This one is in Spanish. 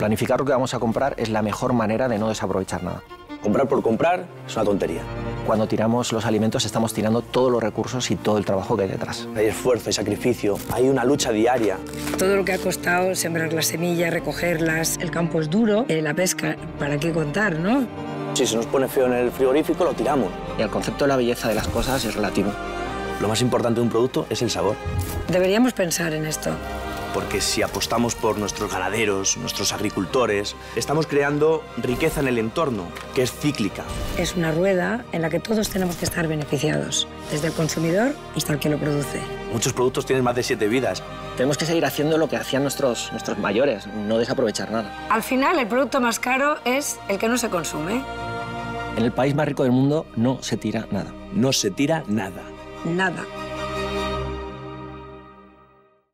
Planificar lo que vamos a comprar es la mejor manera de no desaprovechar nada. Comprar por comprar es una tontería. Cuando tiramos los alimentos estamos tirando todos los recursos y todo el trabajo que hay detrás. Hay esfuerzo, hay sacrificio, hay una lucha diaria. Todo lo que ha costado sembrar las semillas, recogerlas, el campo es duro, la pesca, ¿para qué contar, no? Si se nos pone feo en el frigorífico, lo tiramos. Y el concepto de la belleza de las cosas es relativo. Lo más importante de un producto es el sabor. Deberíamos pensar en esto. Porque si apostamos por nuestros ganaderos, nuestros agricultores, estamos creando riqueza en el entorno, que es cíclica. Es una rueda en la que todos tenemos que estar beneficiados, desde el consumidor hasta el que lo produce. Muchos productos tienen más de 7 vidas. Tenemos que seguir haciendo lo que hacían nuestros mayores, no desaprovechar nada. Al final, el producto más caro es el que no se consume. En el país más rico del mundo no se tira nada. No se tira nada. Nada.